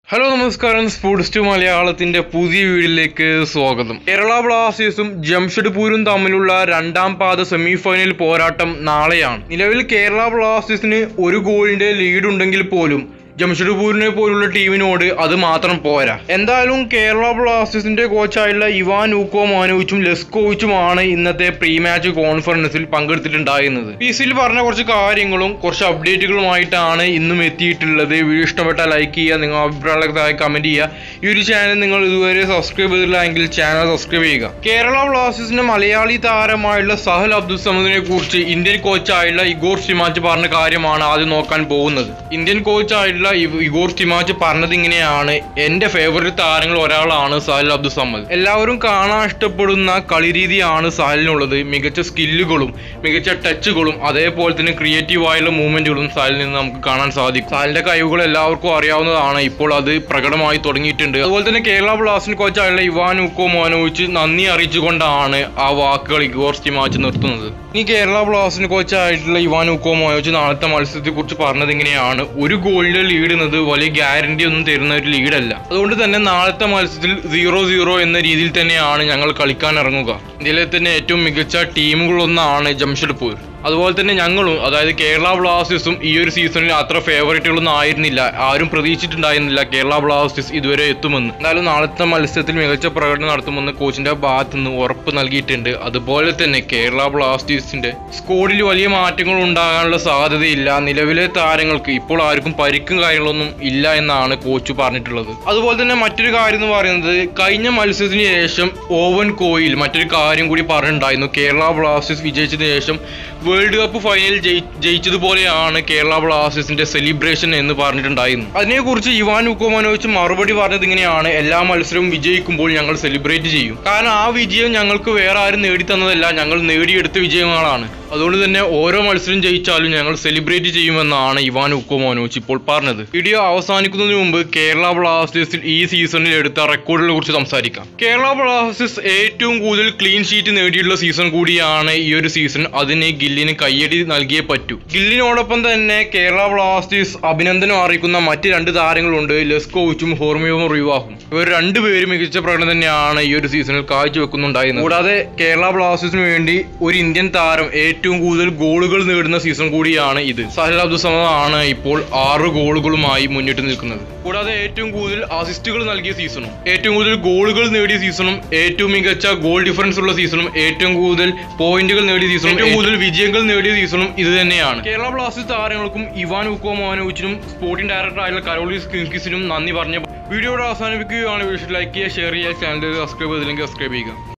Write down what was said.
Hello നമസ്കാരം, sports to മലയാളത്തിന്റെ പുതിയ വീഡിയോയിലേക്ക് സ്വാഗതം. കേരള ബ്ലാസ്റ്റേഴ്സും ജംഷഡ്പൂരും തമ്മിലുള്ള രണ്ടാം പാദ സെമി ഫൈനൽ പോരാട്ടം നാളെയാണ്. നിലവിൽ കേരള ബ്ലാസ്റ്റേഴ്സിന് ഒരു ഗോളിന്റെ ലീഡ് ഉണ്ടെങ്കിൽ പോലും ജംഷഡ്പൂരിനെ പോലുള്ള ടീമിനോട് അത് മാത്രം പോരാ. എന്തായാലും കേരള ബ്ലാസ്റ്റേഴ്സിന്റെ കോച്ചായുള്ള ഇവാൻ ഊക്കോമാനോവിച്ചും ലെസ്കോവിച്ചുമാണ് ഇന്നത്തെ പ്രീ മാച്ച് കോൺഫറൻസിൽ പങ്കെടുത്തിട്ടുണ്ടായിരുന്നത്. പിസിയിൽ പറഞ്ഞ കുറച്ച് കാര്യങ്ങളും കുറച്ച് അപ്ഡേറ്റുകളുമായിട്ടാണ് ഇന്നും എത്തിയിട്ടുള്ളത്. വീഡിയോ ഇഷ്ടപ്പെട്ടാൽ ലൈക്ക് ചെയ്യുക, നിങ്ങൾ അഭിപ്രായങ്ങളൊക്കെ കമന്റ് ചെയ്യുക. ഈ ഒരു ചാനൽ നിങ്ങൾ ഇതുവരെ സബ്സ്ക്രൈബ് ചെയ്തില്ല എങ്കിൽ ചാനൽ സബ്സ്ക്രൈബ് ചെയ്യുക. കേരള ബ്ലാസ്റ്റേഴ്സിന്റെ മലയാളി താരമായുള്ള സഹൽ അബ്ദുൾ സമദിനെ കുറിച്ച് ഇന്ത്യൻ കോച്ചായുള്ള ഇഗോർ സ്റ്റിമാച്ച് പറഞ്ഞ കാര്യമാണ് ആദ്യം നോക്കാൻ പോകുന്നത്. ഇന്ത്യൻ കോച്ചായുള്ള ഇഗോർ സ്റ്റിമാച്ച് പറഞ്ഞത് ഇങ്ങനെയാണ്: എന്റെ ഫേവറേറ്റ് താരങ്ങൾ ഒരാളാണ് സഹൽ അബ്ദുൾ സമദ്. എല്ലാവരും കാണാൻ ഇഷ്ടപ്പെടുന്ന കളിരീതിയാണ് സഹലിനുള്ളത്. മികച്ച സ്കില്ലുകളും മികച്ച ടച്ചുകളും അതേപോലെ തന്നെ ക്രിയേറ്റീവായുള്ള മൂവ്മെന്റുകളും സഹലിൽ നിന്ന് നമുക്ക് കാണാൻ സാധിക്കും. സഹലിന്റെ കഴിവുകൾ എല്ലാവർക്കും അറിയാവുന്നതാണ്. ഇപ്പോൾ അത് പ്രകടമായി തുടങ്ങിയിട്ടുണ്ട്. അതുപോലെ തന്നെ കേരള ബ്ലാസ്റ്റേഴ്സ് കോച്ചായുള്ള ഇവാൻ ഊക്കോമാനോവിച്ച് നന്ദി അറിയിച്ചുകൊണ്ടാണ് ആ വാക്കുകൾ ഇഗോർ സ്റ്റിമാച്ച് നിർത്തുന്നത്. ഈ കേരള ബ്ലാസ്റ്റേഴ്സ് കോച്ചായിട്ടുള്ള ഇവാൻ ഊക്കോമാനോവിച്ച് നാളത്തെ മത്സരത്തെ കുറിച്ച് പറഞ്ഞത് ഇങ്ങനെയാണ്: ഒരു ഗോളിന്റെ ലീഡ് എന്നത് വലിയ ഗ്യാരണ്ടി ഒന്നും തരുന്ന ഒരു ലീഡല്ല. അതുകൊണ്ട് തന്നെ നാളത്തെ മത്സരത്തിൽ 0-0 എന്ന രീതിയിൽ തന്നെയാണ് ഞങ്ങൾ കളിക്കാൻ ഇറങ്ങുക. ഇന്ത്യയിലെ തന്നെ ഏറ്റവും മികച്ച ടീമുകളൊന്നാണ് ജംഷഡ്പൂർ. അതുപോലെ തന്നെ ഞങ്ങളും, അതായത് കേരള ബ്ലാസ്റ്റേഴ്സും ഈ ഒരു സീസണിൽ അത്ര ഫേവറേറ്റുകളൊന്നും ആയിരുന്നില്ല. ആരും പ്രതീക്ഷിച്ചിട്ടുണ്ടായിരുന്നില്ല കേരള ബ്ലാസ്റ്റേഴ്സ് ഇതുവരെ എത്തുമെന്ന്. എന്തായാലും നാളത്തെ മത്സരത്തിൽ മികച്ച പ്രകടനം നടത്തുമെന്ന് കോച്ചിന്റെ ഭാഗത്തു നിന്ന് ഉറപ്പ് നൽകിയിട്ടുണ്ട്. അതുപോലെ തന്നെ കേരള ബ്ലാസ്റ്റേഴ്സിന്റെ സ്ക്വാഡിൽ വലിയ മാറ്റങ്ങൾ ഉണ്ടാകാനുള്ള സാധ്യതയില്ല. നിലവിലെ താരങ്ങൾക്ക് ഇപ്പോൾ ആർക്കും പരിക്കും കാര്യങ്ങളൊന്നും ഇല്ല എന്നാണ് കോച്ച് പറഞ്ഞിട്ടുള്ളത്. അതുപോലെ തന്നെ മറ്റൊരു കാര്യം എന്ന് പറയുന്നത്, കഴിഞ്ഞ മത്സരത്തിന് ശേഷം ഓവൻ കോയിൽ മറ്റൊരു കാര്യം കൂടി പറഞ്ഞിട്ടുണ്ടായിരുന്നു. കേരള ബ്ലാസ്റ്റേഴ്സ് വിജയിച്ചതിന് ശേഷം വേൾഡ് കപ്പ് ഫൈനൽ ജയിച്ചതുപോലെയാണ് കേരള ബ്ലാസ്റ്റേഴ്സിന്റെ സെലിബ്രേഷൻ എന്ന് പറഞ്ഞിട്ടുണ്ടായിരുന്നു. അതിനെക്കുറിച്ച് ഇവാൻ ഊക്കോമാനോവിച്ച് മറുപടി പറഞ്ഞത് ഇങ്ങനെയാണ്: എല്ലാ മത്സരവും വിജയിക്കുമ്പോൾ ഞങ്ങൾ സെലിബ്രേറ്റ് ചെയ്യും. കാരണം ആ വിജയം ഞങ്ങൾക്ക് വേറെ ആരും നേടിത്തന്നതല്ല, ഞങ്ങൾ നേടിയെടുത്ത വിജയങ്ങളാണ്. അതുകൊണ്ട് തന്നെ ഓരോ മത്സരം ജയിച്ചാലും ഞങ്ങൾ സെലിബ്രേറ്റ് ചെയ്യുമെന്നാണ് ഇവാൻ ഊക്കോമാനോവിച്ച് ഇപ്പോൾ പറഞ്ഞത്. വീഡിയോ അവസാനിക്കുന്നതിന് മുമ്പ് കേരള ബ്ലാസ്റ്റേഴ്സിൽ ഈ സീസണിൽ എടുത്ത റെക്കോർഡുകളെ കുറിച്ച് സംസാരിക്കാം. കേരള ബ്ലാസ്റ്റേഴ്സ് ഏറ്റവും കൂടുതൽ ക്ലീൻ ഷീറ്റ് നേടിയിട്ടുള്ള സീസൺ കൂടിയാണ് ഈ ഒരു സീസൺ. അതിന് ഗില്ലിന് കയ്യടി നൽകിയേ പറ്റൂ. ഗില്ലിനോടൊപ്പം തന്നെ കേരള ബ്ലാസ്റ്റേഴ്സ് അഭിനന്ദനം അറിയിക്കുന്ന മറ്റ് രണ്ട് താരങ്ങളുണ്ട്, ലെസ്കോവിച്ചും ഹോർമിയോവും റിവാഹും. ഇവർ രണ്ടുപേരും മികച്ച പ്രകടനം തന്നെയാണ് ഈ ഒരു സീസണിൽ കാഴ്ചവെക്കുന്നുണ്ടായിരുന്നത്. കൂടാതെ കേരള ബ്ലാസ്റ്റേഴ്സിന് വേണ്ടി ഒരു ഇന്ത്യൻ താരം ഏറ്റവും കൂടുതൽ ഗോളുകൾ നേടുന്ന സീസൺ കൂടിയാണ് ഇത്. സഹൽ അബ്ദുൾ സമദ് ആണ് ഇപ്പോൾ 6 ഗോളുകളുമായി മുന്നിട്ട് നിൽക്കുന്നത്. കൂടാതെ ഏറ്റവും കൂടുതൽ അസിസ്റ്റുകൾ നൽകിയ സീസണും ഏറ്റവും കൂടുതൽ ഗോളുകൾ നേടിയ സീസണും ഏറ്റവും മികച്ച ഗോൾ ഡിഫറൻസ് ഉള്ള സീസണും ഏറ്റവും കൂടുതൽ പോയിന്റുകൾ നേടിയ സീസണും ഏറ്റവും കൂടുതൽ വിജയങ്ങൾ നേടിയ സീസണും ഇത് തന്നെയാണ്. കേരള ബ്ലാസ്റ്റേഴ്സ് താരങ്ങൾക്കും ഇവാൻ ഊക്കോമാനോവിച്ചിനും സ്പോർട്ടിംഗ് ഡയറക്ടർ ആയിട്ടുള്ള കരോളിസ് കിൻകിസിനും നന്ദി പറഞ്ഞ വീഡിയോയുടെ അവസാനിപ്പിക്കുകയാണ്. വീഡിയോ ലൈക്ക് ചെയ്യുക, ഷെയർ ചെയ്യുക, ചാനൽ സബ്സ്ക്രൈബ് ചെയ്തില്ലെങ്കിൽ സബ്സ്ക്രൈബ് ചെയ്യുക.